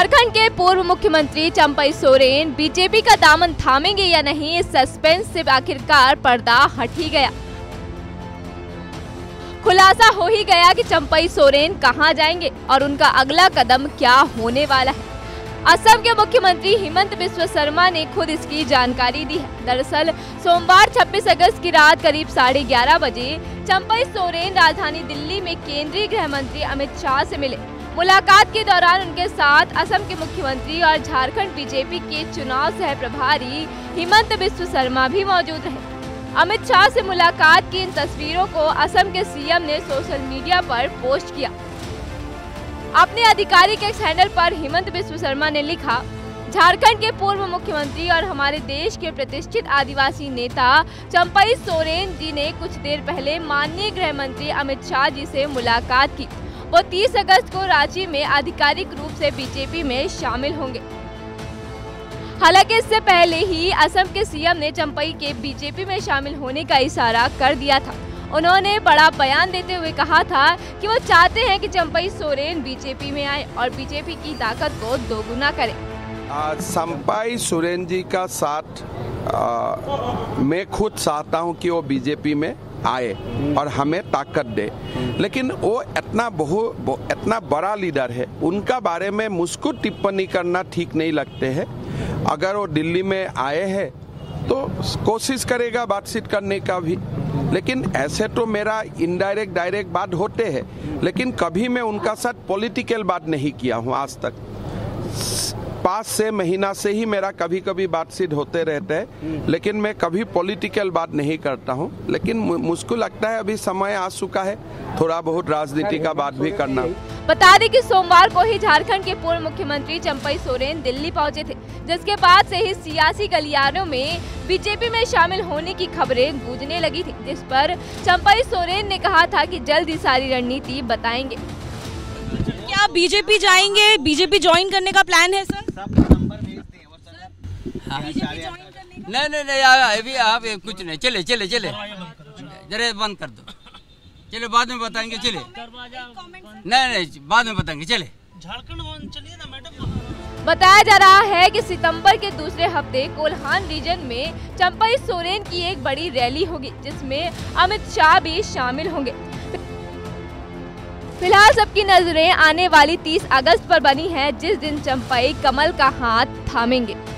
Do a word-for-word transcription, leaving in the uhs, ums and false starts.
झारखंड के पूर्व मुख्यमंत्री चंपई सोरेन बीजेपी का दामन थामेंगे या नहीं, इस सस्पेंस से आखिरकार पर्दा हट ही गया। खुलासा हो ही गया कि चंपई सोरेन कहां जाएंगे और उनका अगला कदम क्या होने वाला है। असम के मुख्यमंत्री हिमंत बिस्वा शर्मा ने खुद इसकी जानकारी दी है। दरअसल सोमवार छब्बीस अगस्त की रात करीब साढ़े ग्यारह बजे चंपई सोरेन राजधानी दिल्ली में केंद्रीय गृह मंत्री अमित शाह से मिले। मुलाकात के दौरान उनके साथ असम के मुख्यमंत्री और झारखंड बीजेपी के चुनाव सह प्रभारी हिमंत बिस्वा शर्मा भी मौजूद रहे। अमित शाह से मुलाकात की इन तस्वीरों को असम के सीएम ने सोशल मीडिया पर पोस्ट किया। अपने आधिकारिक एक्स हैंडल पर हिमंत बिस्वा शर्मा ने लिखा, झारखंड के पूर्व मुख्यमंत्री और हमारे देश के प्रतिष्ठित आदिवासी नेता चंपई सोरेन जी ने कुछ देर पहले माननीय गृह मंत्री अमित शाह जी से मुलाकात की। वो तीस अगस्त को रांची में आधिकारिक रूप से बीजेपी में शामिल होंगे। हालांकि इससे पहले ही असम के सीएम ने चंपई के बीजेपी में शामिल होने का इशारा कर दिया था। उन्होंने बड़ा बयान देते हुए कहा था कि वो चाहते हैं कि चंपई सोरेन बीजेपी में आए और बीजेपी की ताकत को दोगुना करें। चंपई सोरेन जी का साथ आ, मैं खुद चाहता हूं कि वो बीजेपी में आए और हमें ताकत दे, लेकिन वो इतना बहु इतना बड़ा लीडर है, उनका बारे में मुझको टिप्पणी करना ठीक नहीं लगते है। अगर वो दिल्ली में आए हैं तो कोशिश करेगा बातचीत करने का भी, लेकिन ऐसे तो मेरा इनडायरेक्ट डायरेक्ट बात होते हैं, लेकिन कभी मैं उनका साथ पॉलिटिकल बात नहीं किया हूँ आज तक। पाँच से महीना से ही मेरा कभी कभी बातचीत होते रहते हैं, लेकिन मैं कभी पॉलिटिकल बात नहीं करता हूँ। लेकिन मुझको लगता है अभी समय आ चुका है थोड़ा बहुत राजनीति का बात भी करना। बता दें कि सोमवार को ही झारखंड के पूर्व मुख्यमंत्री चंपई सोरेन दिल्ली पहुंचे थे, जिसके बाद से ही सियासी गलियारों में बीजेपी में शामिल होने की खबरें गूंजने लगी थी, जिस पर चंपई सोरेन ने कहा था कि जल्द ही सारी रणनीति बताएंगे। क्या बीजेपी जाएंगे? बीजेपी ज्वाइन करने का प्लान है सर? नहीं नहीं नहीं अभी आप कुछ नहीं, चले चले चले जरा बंद कर दो, चले बाद में बताएंगे। चले नहीं नहीं बाद में बताएंगे, चले झारखंड चलिए ना मैडम। बताया जा रहा है कि सितंबर के दूसरे हफ्ते कोल्हान रीजन में चंपई सोरेन की एक बड़ी रैली होगी, जिसमें अमित शाह भी शामिल होंगे। फिलहाल सबकी नजरें आने वाली तीस अगस्त पर बनी हैं, जिस दिन चंपई कमल का हाथ थामेंगे।